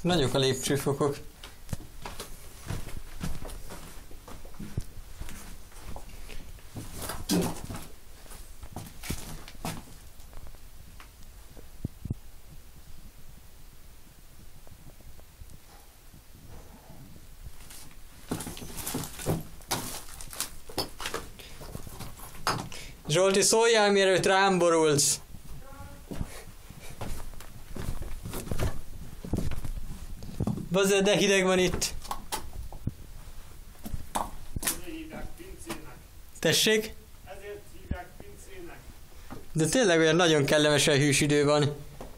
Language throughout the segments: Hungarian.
Nagyok a lépcsőfokok. Zsolti, szóljál, mielőtt rám borulsz! Bazd, de hideg van itt! Ezért hívják pincének. Tessék? Ezért hívják pincének. De tényleg olyan nagyon kellemesen hűs idő van.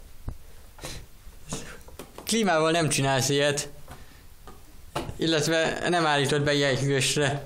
Klímával nem csinálsz ilyet. Illetve nem állítod be ilyen hűvösre.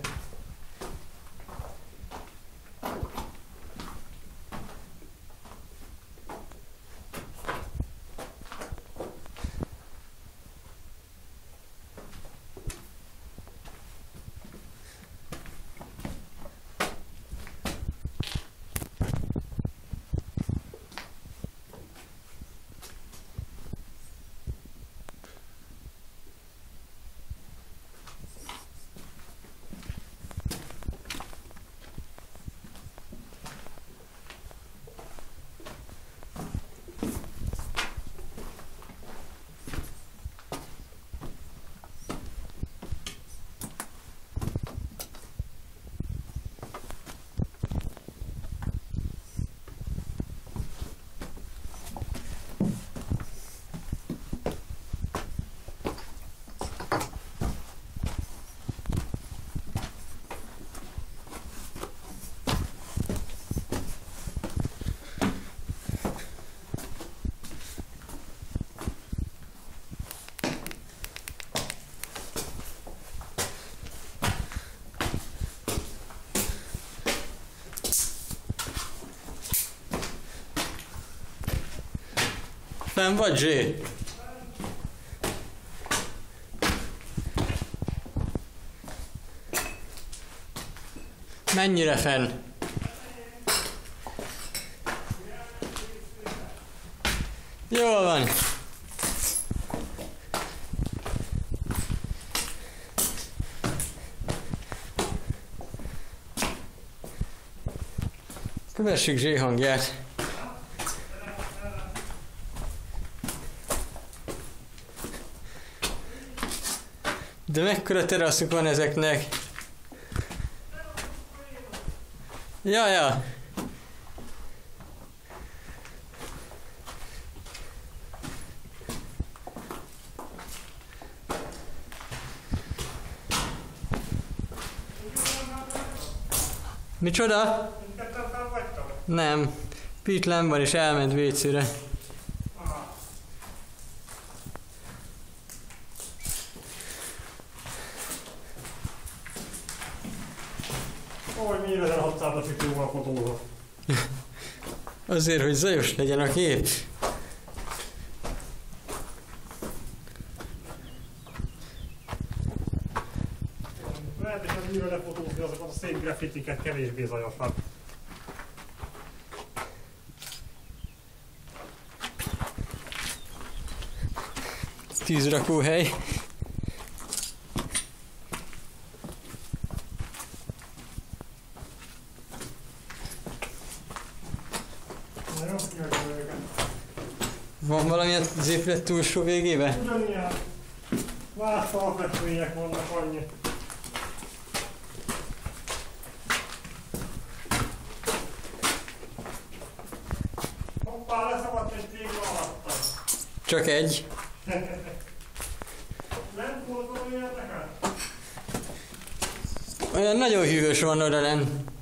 Nem vagy, Zsé? Mennyire fenn? Jól van. Kövessük Zsé hangját. De mekkora teraszuk van ezeknek? Ja. Micsoda? Nem. Pete nem van és elment vécére. Hogy miért 1600-as jóval fotózok? Azért, hogy zajos legyen a kép. Lehet, hogy mivel lefotózni azokat a szép graffitiket kevésbé zajosak. 10 rakóhely. Van valamilyen az épület túlsó végébe? Ugyanilyen vászfalfestmények vannak annyi. Hoppá, leszakadt egy tégla alatta. Csak egy. Nem volt olyan neked? Olyan nagyon hűvös van oda lenn.